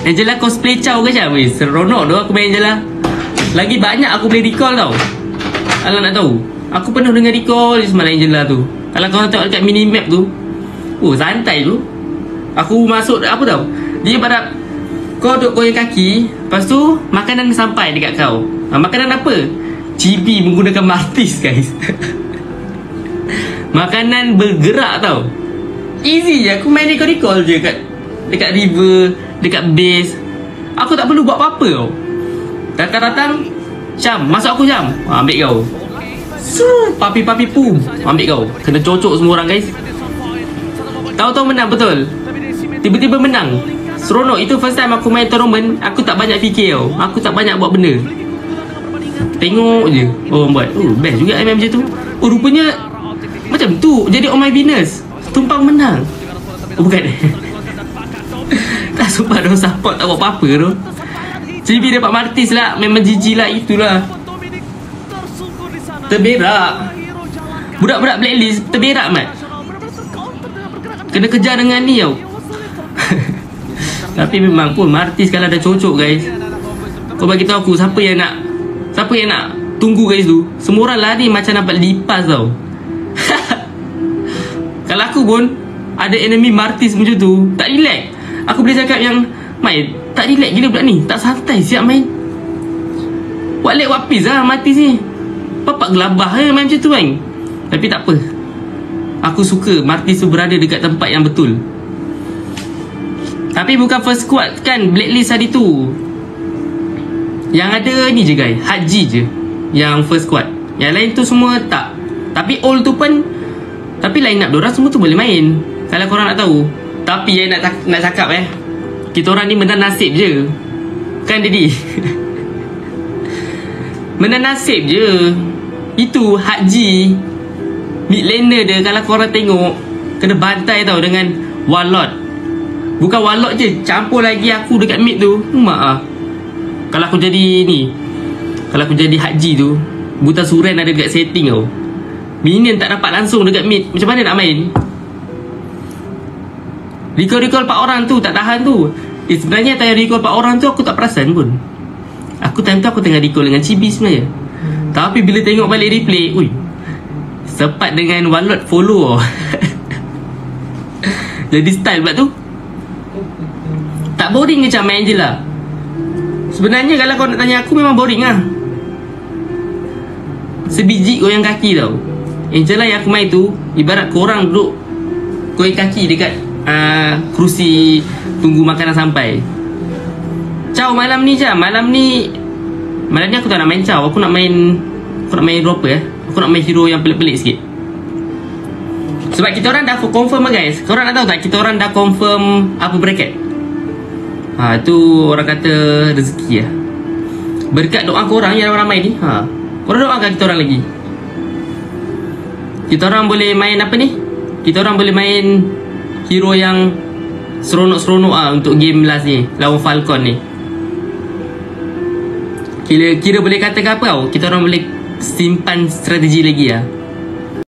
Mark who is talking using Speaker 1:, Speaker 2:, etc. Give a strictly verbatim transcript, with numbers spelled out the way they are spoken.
Speaker 1: Angela cosplay Chow ke macam? Weh, seronok tu aku main Angela. Lagi banyak aku boleh recall tau. Kalau nak tahu, aku penuh dengan recall semalam Angela tu. Kalau korang tengok dekat minimap tu, oh santai tu. Aku masuk apa tau, dia pada kau duduk goyang kaki, lepas tu makanan sampai dekat kau. ha, Makanan apa? Chibi menggunakan martis guys. Makanan bergerak tau. Easy je, aku main recall-recall je kat dekat river, dekat base. Aku tak perlu buat apa-apa tau. Datang-datang, Syam, masuk aku Syam, ha, ambil kau. Suruh papi-papi pum, ambil kau. Kena cocok semua orang guys. Tahu-tahu menang betul. Tiba-tiba menang. Seronok. Itu first time aku main tournament. Aku tak banyak fikir tau. Aku tak banyak buat benda. Tengok je oh buat. Oh best juga M M macam tu. Oh rupanya macam tu. Jadi oh my Venus tumpang menang. Oh bukan. Tak sumpah dong support tak buat apa-apa tu. C B dapat martis lah. Memang G G lah. Itulah. Terberak. Budak-budak blacklist terberak mat. Kena kejar dengan ni tau. Tapi memang pun martis kalau ada cocok guys. Kau bagi tahu aku siapa yang nak, siapa yang nak tunggu guys tu. Semua orang lari macam nampak lipas tau. Kalau aku pun ada enemy martis macam tu, tak relax. Aku boleh cakap yang main tak relax gila budak ni. Tak santai siap main. Buat leg buat piece lah martis ni. Papak gelabah je main macam tu kan. Tapi tak apa. Aku suka martis tu berada dekat tempat yang betul. Tapi bukan first squad kan blacklist hari tu. Yang ada ni je guys, Haji je yang first squad. Yang lain tu semua tak. Tapi all tu pun, tapi line up diorang semua tu boleh main. Kalau korang nak tahu. Tapi yang nak nak cakap eh, kita orang ni menang nasib je. Kan Dedi? Menang nasib je. Itu Haji mid laner dia, kalau korang tengok, kena bantai tau dengan Warlord. Bukan Warlord je, campur lagi aku dekat mid tu. Mak ah. Kalau aku jadi ni, kalau aku jadi Haji tu, Buta Suren ada dekat setting tau. Minion tak dapat langsung dekat mid. Macam mana nak main? Recall-recall empat orang tu tak tahan tu. Eh sebenarnya tanya recall empat orang tu aku tak perasan pun. Aku time tu aku tengah recall dengan Chibi sebenarnya. hmm. Tapi bila tengok balik replay, ui, sepat dengan Warlord follow. Jadi style pula tu. Tak boring macam main je lah. Sebenarnya kalau kau nak tanya aku, memang boring lah. Sebiji goyang kaki tau. Angela yang aku main tu ibarat korang duduk goyang kaki dekat uh, kerusi tunggu makanan sampai. Chow malam ni je. Malam ni Malam ni aku tak nak main Chow. Aku nak main Aku nak main dropper eh. Aku nak main hero yang pelik-pelik sikit. Sebab kita orang dah confirm lah guys. Korang nak tahu tak, kita orang dah confirm apa bracket. Ha, tu orang kata rezeki lah. Berkat doa korang yang ramai ni, ha, korang doakan kita orang lagi. Kita orang boleh main apa ni? Kita orang boleh main hero yang seronok-seronok lah untuk game last ni, lawan Falcon ni. Kira, kira boleh katakan apa tau, kita orang boleh simpan strategi lagi lah.